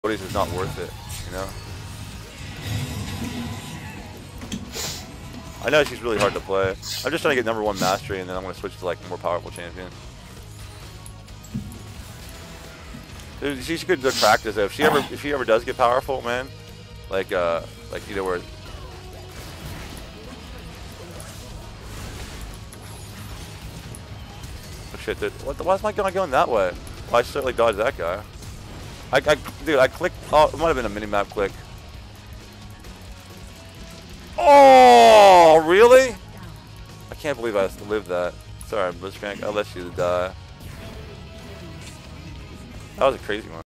is not worth it, you know? I know she's really hard to play. I'm just trying to get #1 mastery, and then I'm going to switch to like a more powerful champion. Dude, she could good practice though. If she ever does get powerful, man, like you know where. Oh shit, dude. Why is my gun going that way? Well, I certainly dodged that guy. Dude, I clicked. Oh, it might have been a mini-map click. Oh, really? I can't believe I lived that. Sorry, Blitzcrank. I'll let you die. That was a crazy one.